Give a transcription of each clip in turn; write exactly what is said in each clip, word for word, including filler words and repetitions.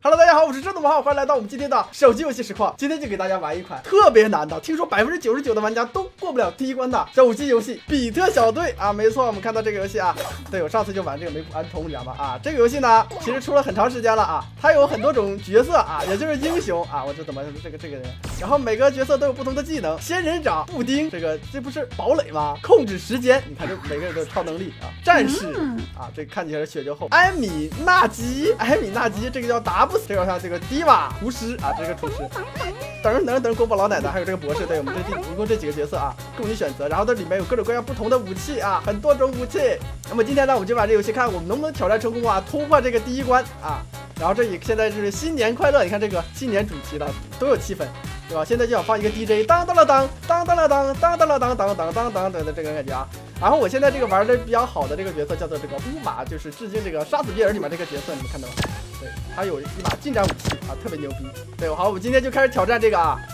Hello， 大家好，我是郑东宝，欢迎来到我们今天的手机游戏实况。今天就给大家玩一款特别难的，听说百分之九十九的玩家都过不了第一关的手机游戏《比特小队》啊，没错，我们看到这个游戏啊，对我上次就玩这个梅普安通，你知道吗？啊，这个游戏呢，其实出了很长时间了啊，它有很多种角色啊，也就是英雄啊，我这怎么这个这个人，然后每个角色都有不同的技能，仙人掌、布丁，这个这不是堡垒吗？控制时间，你看这每个人都有超能力啊，战士啊，这看起来是血就厚，埃米纳基，埃米纳基，这个叫达布斯，这个像这个迪瓦厨师啊，这个厨师，等等等国宝老奶奶，还有这个博士，对我们这一共这几个角色啊，供你选择，然后这里面有各种各样不同的武器啊，很多种武器。那么今天呢，我们就把这游戏看我们能不能挑战成功啊，突破这个第一关啊。然后这里现在就是新年快乐，你看这个新年主题的都有气氛，对吧？现在就想放一个 D J， 当当了当，当当了当，当当了当，当当当当的这个感觉啊。然后我现在这个玩的比较好的这个角色叫做这个乌马，就是致敬这个杀死比尔里面这个角色，你们看到吗？对，他有一把近战武器啊，特别牛逼。对，好，我们今天就开始挑战这个啊，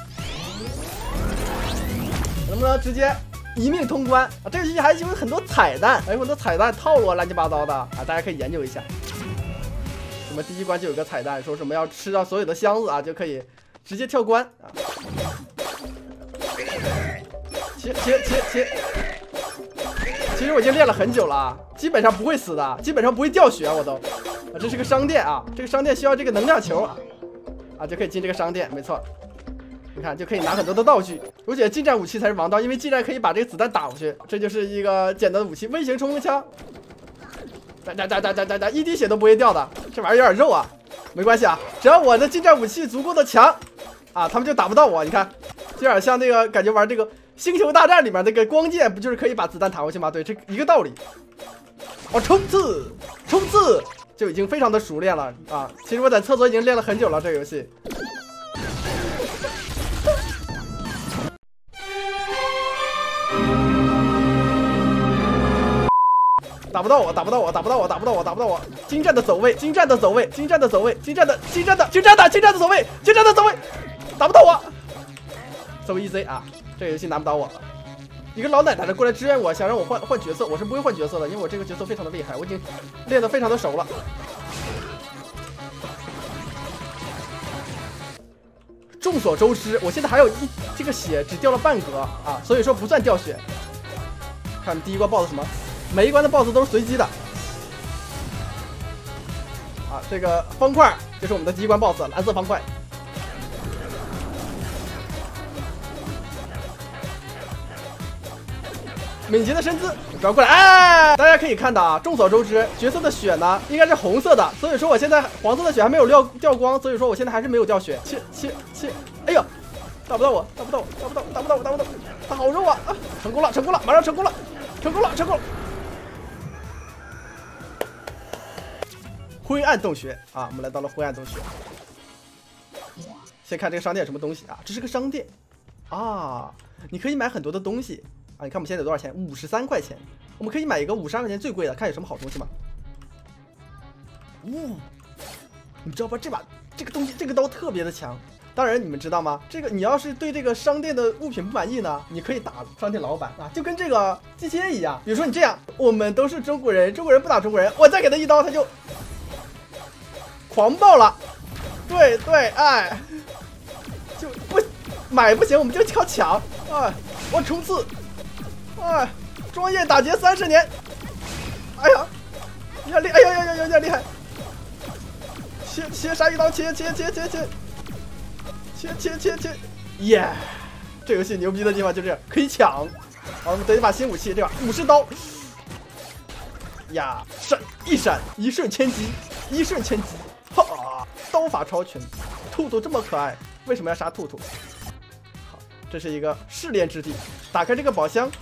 能不能直接一命通关啊？这个游戏还有很多彩蛋，还有很多彩蛋套路啊，乱七八糟的啊，大家可以研究一下。什么第一关就有个彩蛋，说什么要吃到所有的箱子啊，就可以直接跳关啊。切切切切。其实我已经练了很久了啊，基本上不会死的，基本上不会掉血，我都。啊，这是个商店啊，这个商店需要这个能量球啊，就可以进这个商店，没错。你看就可以拿很多的道具，我觉得近战武器才是王道，因为近战可以把这个子弹打过去。这就是一个简单的武器，微型冲锋枪。哒哒哒哒哒哒哒，一滴血都不会掉的，这玩意儿有点肉啊，没关系啊，只要我的近战武器足够的强啊，他们就打不到我。你看，有点像那个感觉玩这个。星球大战里面那个光剑不就是可以把子弹打过去吗？对，这一个道理。哦，冲刺，冲刺就已经非常的熟练了啊！其实我在厕所已经练了很久了，这个游戏。打不到我，打不到我，打不到我，打不到我，打不到我！精湛的走位，精湛的走位，精湛的走位，精湛的，精湛的，精湛的，精湛的走位，精湛的走位，打不到我。So easy 啊！这个游戏难不倒我了。一个老奶奶过来支援我，想让我换换角色，我是不会换角色的，因为我这个角色非常的厉害，我已经练得非常的熟了。众所周知，我现在还有一这个血只掉了半格啊，所以说不算掉血。看第一关 boss 什么，每一关的 boss 都是随机的。啊，这个方块就是我们的第一关 boss， 蓝色方块。敏捷的身姿，转过来，哎！大家可以看到啊，众所周知，角色的血呢应该是红色的，所以说我现在黄色的血还没有掉掉光，所以说我现在还是没有掉血。切切切！哎呦，打不到我，打不到我，打不到我，打不到我，打不到我，他好肉啊！啊，成功了，成功了，马上成功了，成功了，成功了！灰暗洞穴啊，我们来到了灰暗洞穴。先看这个商店有什么东西啊？这是个商店啊，你可以买很多的东西。啊，你看我们现在有多少钱？五十三块钱，我们可以买一个五十二块钱最贵的，看有什么好东西吗？呜、哦，你知道吧？这把这个东西，这个刀特别的强。当然，你们知道吗？这个你要是对这个商店的物品不满意呢，你可以打商店老板啊，就跟这个机器人一样。比如说你这样，我们都是中国人，中国人不打中国人，我再给他一刀，他就狂暴了。对对，哎，就不买不行，我们就靠抢啊！我冲刺。哎，专业打劫三十年，哎呀，有点厉，哎呀呀呀，有点厉害！切切杀一刀，切切切切切，切切切切，耶！这游戏牛逼的地方就是可以抢。好，我们得一把新武器，这把武士刀。呀，闪一闪，一瞬千击，一瞬千击，哈！刀法超群，兔兔这么可爱，为什么要杀兔兔？好，这是一个试炼之地，打开这个宝箱。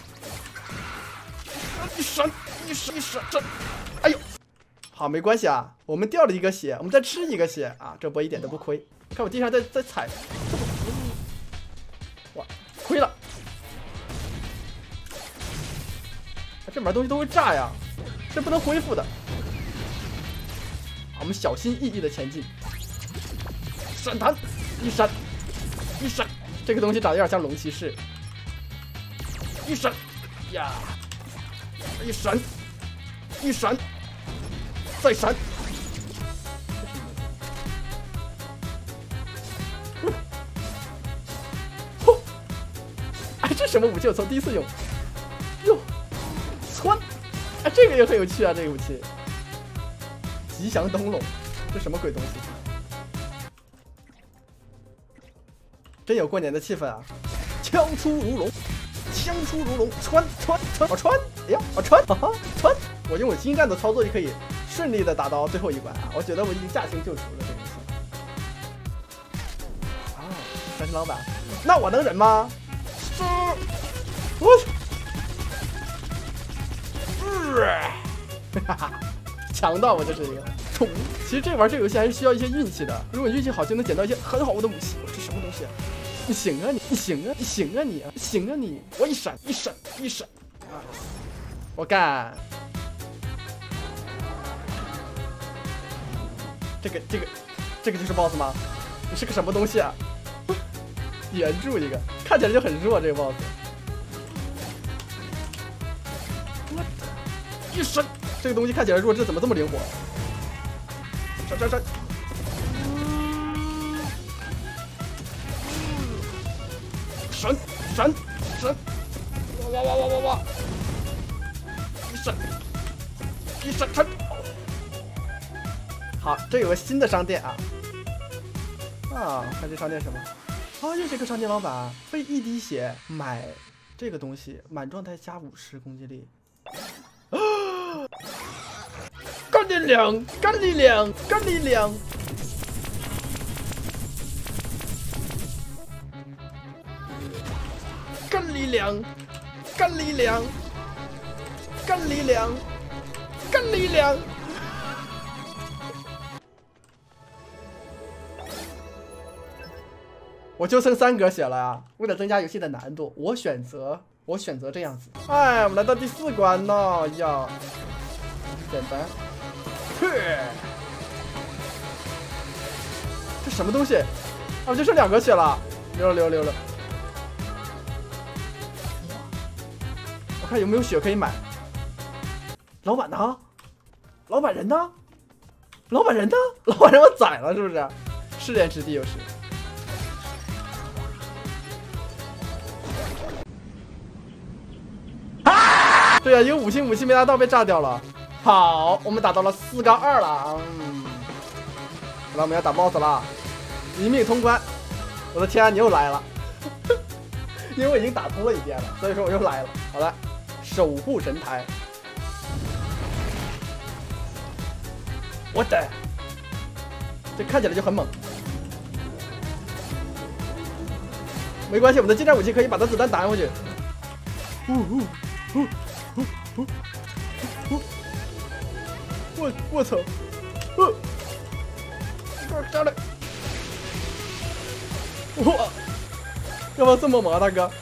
一闪一闪一闪闪，哎呦，好，没关系啊，我们掉了一个血，我们再吃一个血啊，这波一点都不亏。看我地上在在踩，哇，亏了！啊、这里面东西都会炸呀，这不能恢复的。好，我们小心翼翼的前进，闪弹，一闪一闪，这个东西长得有点像龙骑士，一闪呀。一闪，一闪，再闪， 这什么武器？我从第一次用。哟，窜！哎，这个也很有趣啊，这个武器。吉祥灯笼，这什么鬼东西？真有过年的气氛啊！枪出如龙，枪出如龙，穿穿穿，我穿！哎呀，我穿！哈哈，穿！我用我精干的操作就可以顺利的打到最后一关啊！我觉得我已经驾轻就熟了这个游戏。啊，三十老板，那我能忍吗？是，我去！哈哈，强盗我这是一个宠物。其实这玩这个游戏还是需要一些运气的，如果你运气好，就能捡到一些很好的武器。这什么东西啊？你行啊你，你行啊，你行啊你，行啊你！我一闪一闪一闪，啊，我干！这个这个这个就是 boss 吗？你是个什么东西啊？援助一个，看起来就很弱这个 boss。一闪，这个东西看起来弱智，怎么这么灵活？闪闪闪！闪闪闪！哇哇哇哇哇！一闪一闪闪！好，这有个新的商店啊！啊，看这商店什么？啊，又是一个商店老板，费一滴血买这个东西，满状态加五十攻击力。啊！干力量，干力量，干力量！干力量，干力量，干力量，干力量！我就剩三格血了啊！为了增加游戏的难度，我选择我选择这样子。哎，我们来到第四关呢，呀，简单。呵，这什么东西？啊，我就剩两格血了，溜了溜了溜了。我看有没有血可以买。老板呢？老板人呢？老板人呢？老板人我宰了是不是？试炼之地又是。对啊，有五星武器没拿到被炸掉了。好，我们打到了四杠二了。嗯，好了，我们要打 boss 了，一命通关。我的天啊，你又来了！因为我已经打通了一遍了，所以说我又来了。好了，守护神台。我的，这看起来就很猛。没关系，我们的近战武器可以把他子弹弹回去。呜呜呜！哦哦哦！我我操！呃，快上来！哇，干嘛这么猛啊，大哥？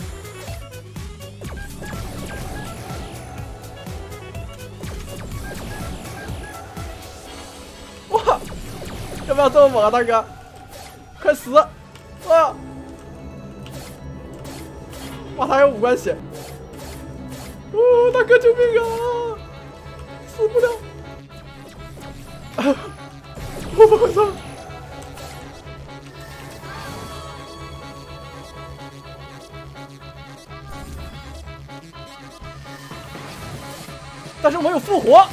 哇，要不要这么猛啊，大哥？快死！哇！哇，他还有五关血。哦，大哥救命啊！死不了！啊、我操！但是我们有复活。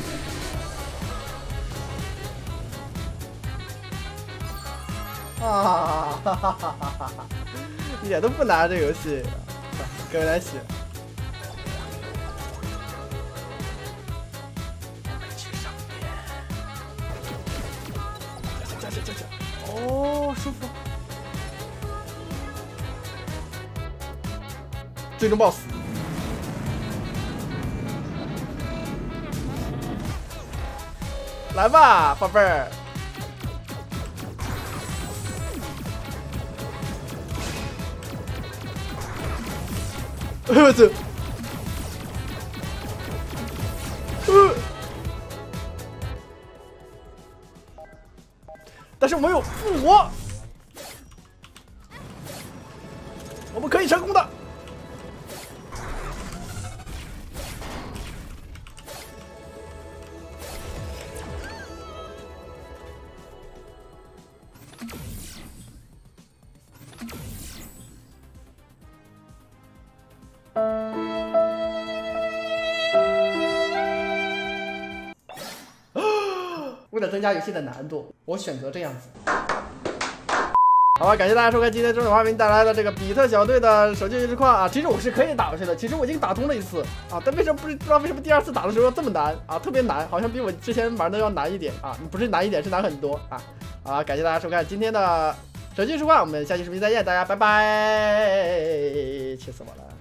啊哈哈哈哈哈！一点都不难，这个游戏，给我来洗。哦，舒服。最终 boss， 来吧，宝贝儿。我操！呃，但是我们有复活，我们可以成功的。 为了增加游戏的难度，我选择这样子。好吧，感谢大家收看今天中小花为您带来的这个比特小队的手机游戏实况啊！其实我是可以打过去的，其实我已经打通了一次啊，但为什么不不知道为什么第二次打的时候这么难啊？特别难，好像比我之前玩的要难一点啊！不是难一点，是难很多啊！啊，感谢大家收看今天的手机实况，我们下期视频再见，大家拜拜！气死我了。